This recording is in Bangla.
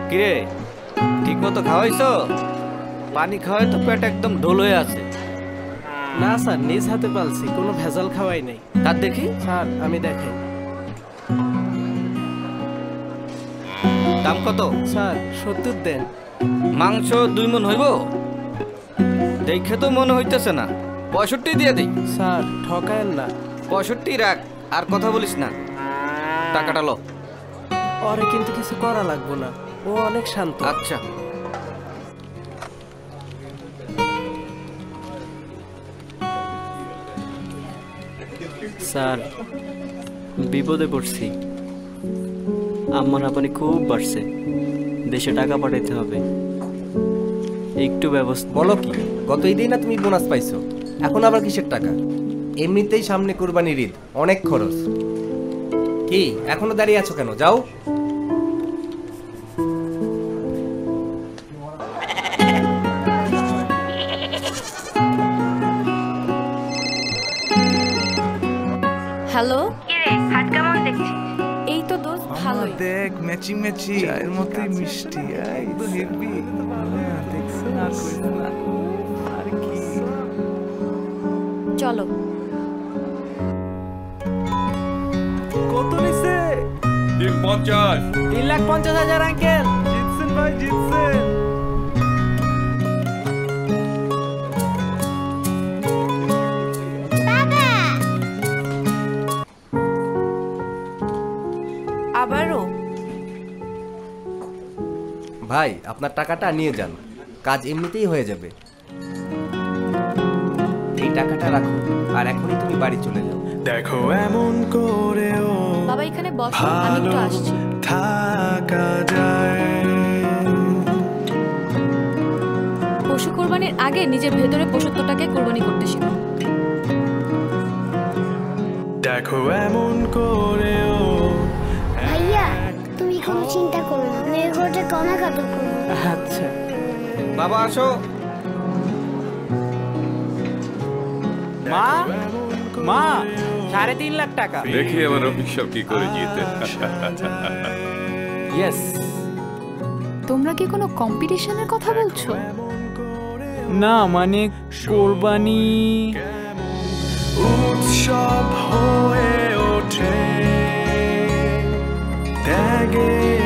কিরে ঠিক মতো খাওয়াইছো? পানি খাওয়াই তো পেট একদম ঢোল হয়ে আছে। না স্যার, নিজ হাতে পালছি, কোনো ভেজাল খাওয়াই নেই। তার দেখি। স্যার আমি দেখাই। দাম কত? স্যার 70 দেন। মাংস 2 মণ হইব? দেখে তো মনে হইতেছে না, 65 দিয়ে দেই। স্যার ঠকায়েন না। 65 রাখ, আর কথা বলিস না। টাকাটা লো। ওরে কিন্তু কিছু করা লাগবে না, ও অনেক শান্ত। আচ্ছা। স্যার বিপদে পড়ছি, আম্মার হাঁপানি খুব বাড়ছে, দেশে টাকা পাঠাইতে হবে, একটু ব্যবস্থা। বলো কি, গত ঈদেই না তুমি বোনাস পাইছো, এখন আবার কিসের টাকা? এমনিতেই সামনে কুরবানির ঈদ, অনেক খরচ। কি এখনো দাঁড়িয়ে আছো কেন? যাও। হ্যালো, কিরে হাত কেমন দেখছিস? এই তো দোস্ত ভালো। দেখ ম্যাচি ম্যাচি চায়ের মতোই মিষ্টি, একদম হেভি। দেখছো আর কি? চলো। কত নিছে? 350। 3,50,000 আঙ্কেল। জিতছেন ভাই, জিতছেন। আবারও? ভাই আপনার টাকাটা নিয়ে যান, কাজ এমনিতেই হয়ে যাবে। এই টাকাটা রাখো, আর এখনই তুমি বাড়ি চলে যাও। দেখো এমন করেও বাবা এখানে বসো, আমি একটু আসছি। থাকা যায়। পশু কোরবানির আগে নিজের ভেতরে পশুত্বটাকে কোরবানি করতে শিখো। দেখো এমন করেও। ভাইয়া তুমি কোনো চিন্তা করো না, মেয়ের ঘরটা কানাকাটা করো। আচ্ছা বাবা আসো। মা, মা 3.5 লাখ টাকা। দেখি আমার অফিসার কি করে জিতে। ইয়েস। তোমরা কি কোনো কম্পিটিশনের কথা বলছো? না মানে কোরবানি উৎসব হয়ে ওঠে ত্যাগে